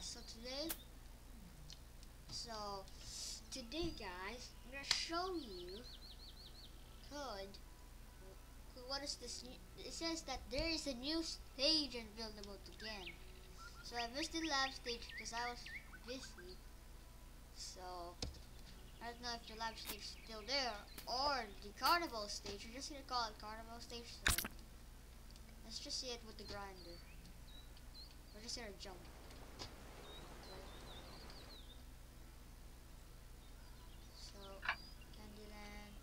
So today guys, I'm gonna show you code. What is this? It says that there is a new stage in Build a Boat again. So I missed the lab stage because I was busy. So I don't know if the lab stage is still there or the carnival stage. We're just gonna call it carnival stage. So let's just see it with the grinder. We're just gonna jump. So Candyland.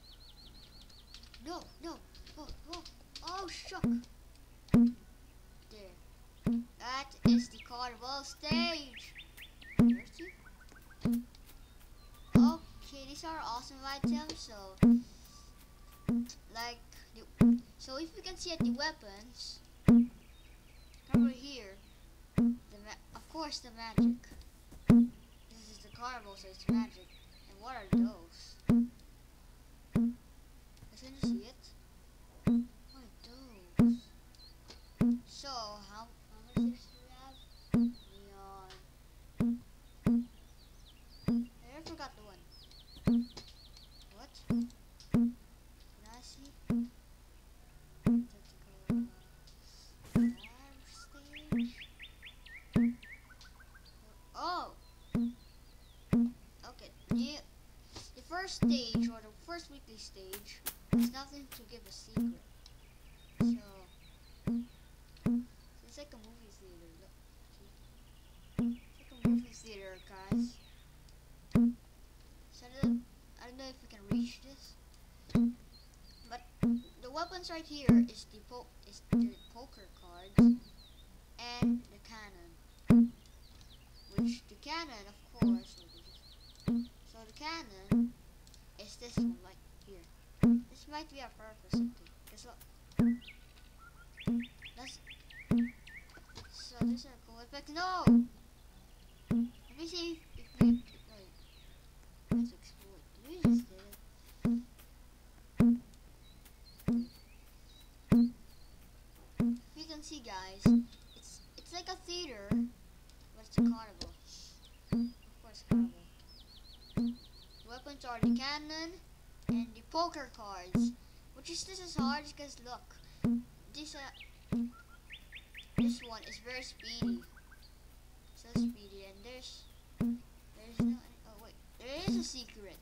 No, no. Oh, shook. There. That is the carnival stage. Where's he? Okay, these are awesome items. So if you can see at the weapons, over here, of course the magic. This is the carnival, so it's magic. And what are those? Can you see it? What are those? So how many cities do we have? Neon. I forgot the one. What? Can I see? Stage. Oh. Okay. The first stage or the first weekly stage has nothing to give a secret. So it's like a movie theater. Look. It's like a movie theater, guys. So I don't know if we can reach this, but the weapons right here is the poker cards and the cannon. Which the cannon, of course. So the cannon is this one, like here. This might be a purpose something. Guess what? That's so this is a cool effect. No. Let me see if we wait. Let's explore. We just did it. You can see, guys. It's like a theater, but it's a carnival. Of course, carnival. The weapons are the cannon and the poker cards, which is this is hard because look, this one is very speedy, so speedy, and there's no oh wait, there is a secret.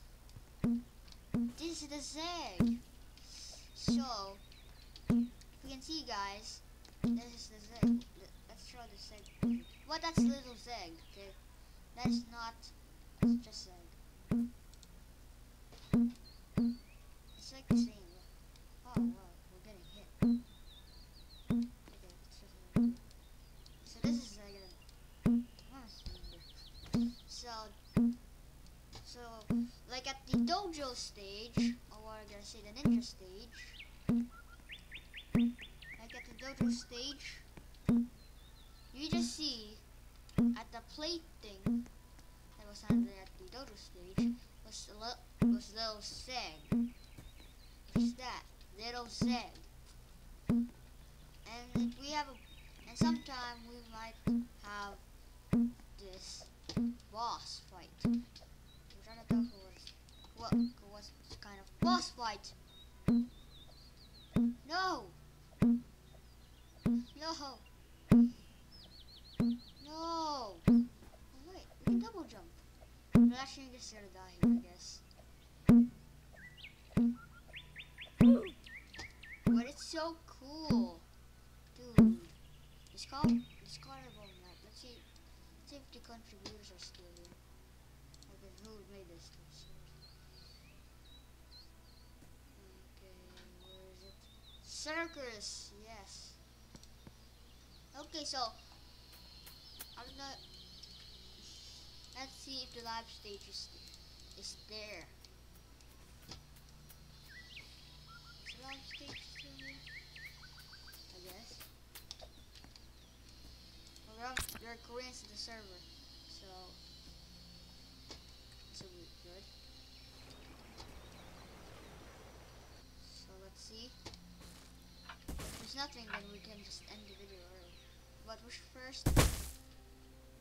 This is the Zeg. So if you can see, guys, this is the Zeg. Let's show the Zeg. Well, that's little Zeg. Okay, that's not. It's just Zeg. It's like the same. Oh wow, we're getting hit. Okay, so this is like so like at the dojo stage, or what I'm gonna say, the ninja stage. Like at the dojo stage, you just see at the plate thing that was happening at the dojo stage was little Zeg. What's that? Little Zeg. And we have and sometime we might have this boss fight. I'm trying to tell what kind of boss fight. No. No. No. Oh, wait, we can double jump. I'm actually just gonna die here, I guess. But it's so cool, dude. It's carnival night. Let's see if the contributors are still here. Okay, who made this? Okay, where is it? Circus, yes. Okay, so I don't know. Let's see if the live stage is there. Is the live stage still here? I guess. Well, there are Koreans in the server, so good. So let's see. If there's nothing, then we can just end the video early. But first,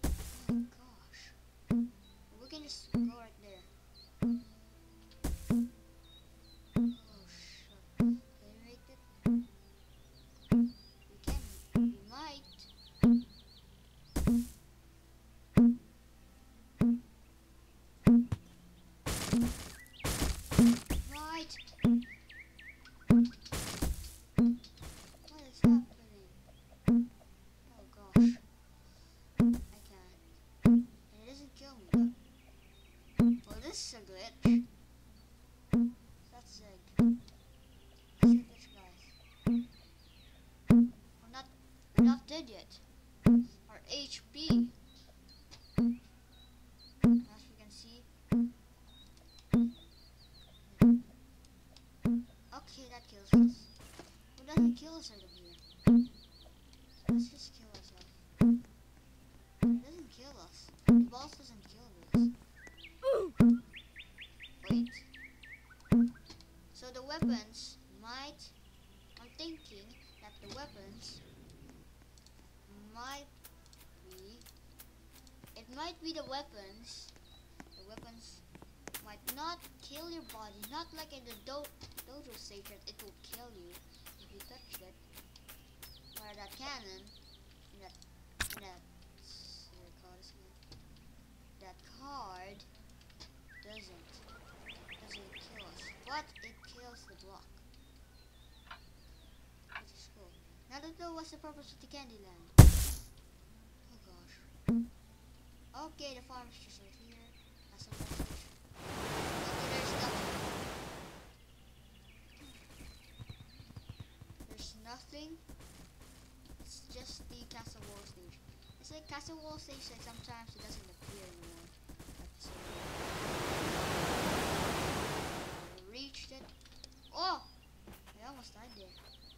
glitch. That's Zig. That's a glitch, guys. We're not dead yet. Our HP, as we can see. Okay, that kills us. What doesn't kill us out of here? Let's just kill ourselves. It doesn't kill us. The boss doesn't kill us. Wait. So the weapons might... I'm thinking that the weapons might be... It might be the weapons. The weapons might not kill your body. Not like in the dojo stage that it will kill you if you touch it. Or that cannon. That card doesn't kill us, but it kills the block, which is cool. Now let's know what's the purpose of the Candyland. Oh gosh. Okay, the farm is just right here. That's some message. Okay, there's nothing. It's just the castle wall stage. It's like castle wall stage, like sometimes it doesn't appear anymore. I reached it. Oh! I almost died there.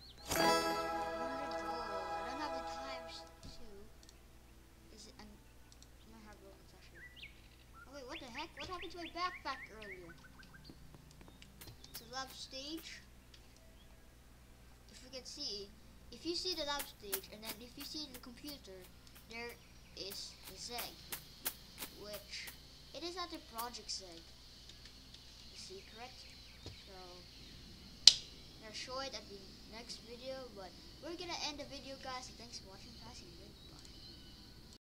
100 gold. I don't have the times 2. Is it? I don't have Robux actually. Oh wait, what the heck? What happened to my backpack earlier? It's a lab stage. If you can see, if you see the lab stage, and then if you see the computer, there is the Zeg, which it is not the Project Zeg, the secret. So I'll show it at the next video, but we're gonna end the video, guys. So thanks for watching. Passing.